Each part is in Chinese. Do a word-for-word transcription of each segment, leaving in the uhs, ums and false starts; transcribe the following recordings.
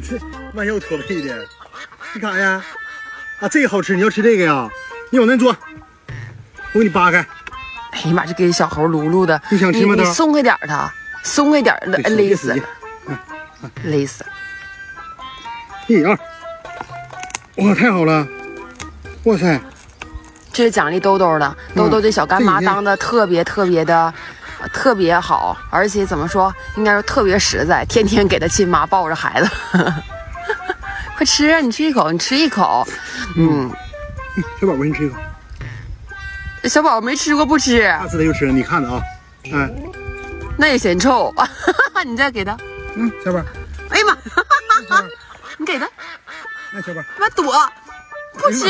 这万有驼背的，你看呀，啊，这个好吃，你要吃这个呀？你往那坐，我给你扒开。 哎呀妈，这给小猴撸撸的， 你想吃吗？ 你松开点它，松开点，勒死，勒死。 一二，哇，太好了！哇塞， 这是奖励兜兜的，兜兜这小干妈当的特别特别的。特别好，而且怎么说，应该说特别实在，天天给他亲妈抱着孩子。快吃啊，你吃一口，你吃一口。嗯， 嗯小宝宝，你吃一口。 小宝宝没吃过不吃， 下次他就吃了，你看着啊，哎， 那也嫌臭。你再给他。 嗯，小宝。 哎呀妈！你给他。 那小宝。 妈躲，不吃。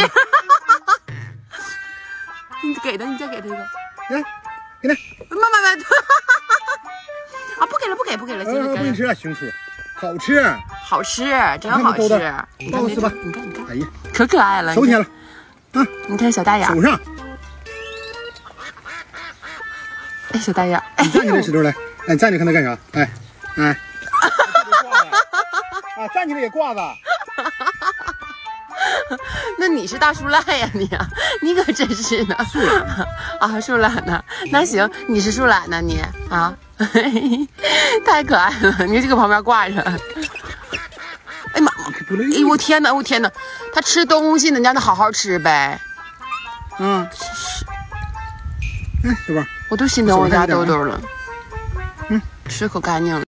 你给他，你再给他一个。 来。给他， 妈妈妈，啊，不给了，不给，不给了，行了， 不给你吃啊，熊出，好吃， 好吃，真好吃， 你看吃吧， 你看，你看， 哎呀， 可可爱了， 手舔了，啊， 你看小大眼， 手上， 哎，小大眼， 你站起来，石头来，哎，你站起来看他干啥？哎，哎，啊，站起来也挂着。 那你是大树懒呀你啊，你可真是呢。 树懒啊，树懒呢？那行，你是树懒呢你啊，太可爱了，你就搁旁边挂着。哎妈，哎呦我天哪，我天哪，他吃东西呢，你让他好好吃呗。 嗯， 是。 哎，小宝， 我都心疼我家兜兜了。 嗯， 吃可干净了。